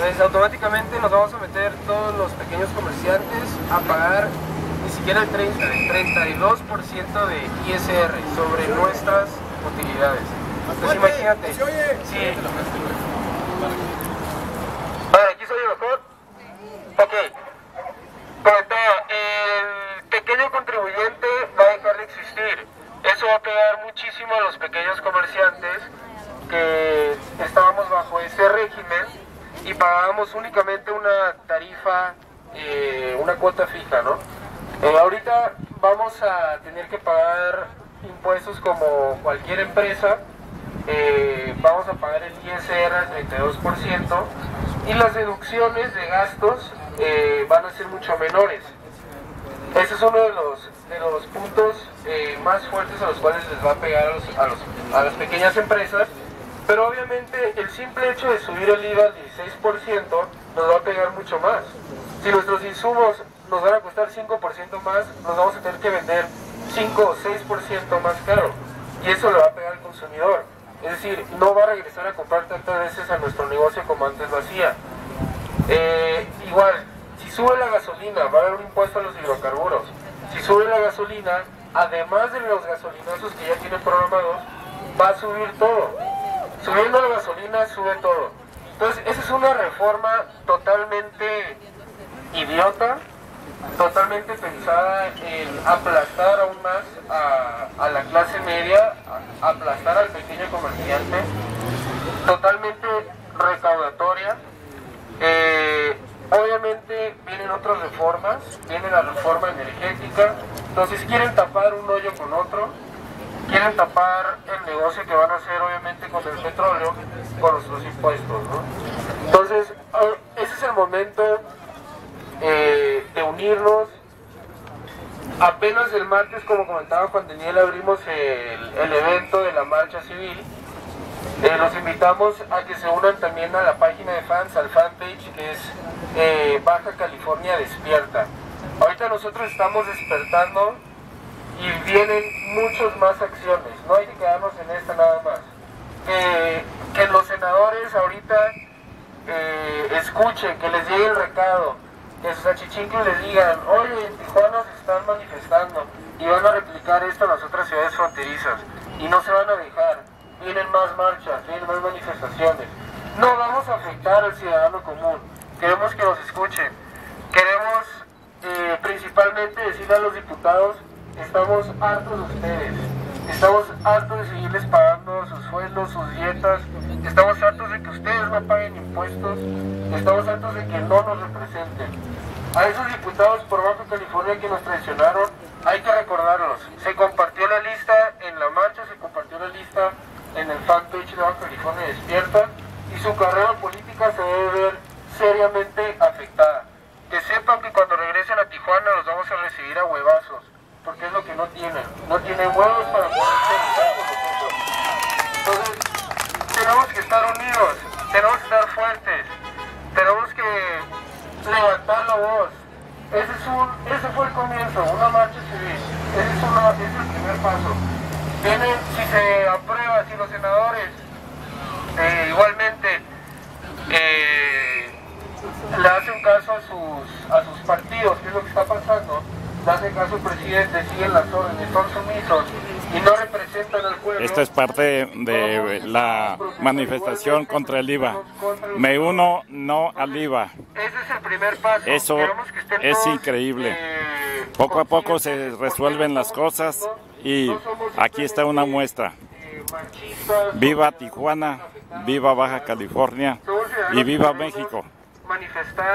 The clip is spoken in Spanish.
Pues automáticamente nos vamos a meter todos los pequeños comerciantes a pagar ni siquiera el 32% de ISR sobre nuestras utilidades. Entonces imagínate. Sí. Vale, aquí soy mejor. Ok. Pues el pequeño contribuyente va a dejar de existir. Eso va a pegar muchísimo a los pequeños comerciantes que estábamos bajo ese régimen y pagábamos únicamente una tarifa, una cuota fija, ¿no? Ahorita vamos a tener que pagar impuestos como cualquier empresa. Vamos a pagar el ISR al 32% y las deducciones de gastos van a ser mucho menores. Ese es uno de los puntos más fuertes a los cuales les va a pegar a las pequeñas empresas, pero obviamente el simple hecho de subir el IVA al 16% nos va a pegar mucho más. Si nuestros insumos nos van a costar 5% más, nos vamos a tener que vender 5 o 6% más caro, y eso le va a pegar al consumidor. Es decir, no va a regresar a comprar tantas veces a nuestro negocio como antes lo hacía. Igual, si sube la gasolina, va a haber un impuesto a los hidrocarburos. Si sube la gasolina, además de los gasolinazos que ya tienen programados, va a subir todo. Subiendo la gasolina, sube todo. Entonces, esa es una reforma totalmente idiota, totalmente pensada en aplastar aún más a la clase media, aplastar al pequeño comerciante, totalmente recaudatoria. Obviamente vienen otras reformas, viene la reforma energética. Entonces quieren tapar un hoyo con otro, quieren tapar el negocio que van a hacer obviamente con el petróleo, con nuestros impuestos, ¿no? Entonces ese es el momento de unirnos. Apenas el martes, como comentaba Juan Daniel, abrimos el evento de la marcha civil. Los invitamos a que se unan también a la página de fans, al fanpage que es Baja California Despierta. Ahorita nosotros estamos despertando y vienen muchas más acciones, no hay que quedarnos en esta nada más. Que los senadores ahorita escuchen, que les llegue el recado, que sus achichincles les digan: oye, en Tijuana se están manifestando y van a replicar esto en las otras ciudades fronterizas y no se van a dejar. Vienen más marchas, vienen más manifestaciones. No vamos a afectar al ciudadano común. Queremos que nos escuchen. Queremos principalmente decirle a los diputados: estamos hartos de ustedes. Estamos hartos de seguirles pagando sus sueldos, sus dietas. Estamos hartos de que ustedes no paguen impuestos. Estamos hartos de que no nos representen. A esos diputados por Baja California que nos traicionaron, hay que recordarlos. Se compartió la lista en la marcha, se compartió la lista en el fanpage de Baja California Despierta, y su carrera política se debe ver seriamente afectada. Que sepan que cuando regresen a Tijuana los vamos a recibir a huevazos, porque es lo que no tienen. No tienen huevos para poderse luchar con nosotros. Entonces, tenemos que estar unidos, tenemos que estar fuertes, tenemos que levantar la voz. Ese fue el comienzo, una marcha civil. Ese es el primer paso. Si se aprueba, si los senadores igualmente le hacen caso a sus partidos, que es lo que está pasando, le hacen caso al presidente, siguen las órdenes, son sumisos y no representan al pueblo. Esto es parte de la manifestación contra el IVA. Me uno no al IVA. Ese es el primer paso. Eso es increíble. Poco a poco se resuelven las cosas y aquí está una muestra. Viva Tijuana, viva Baja California y viva México.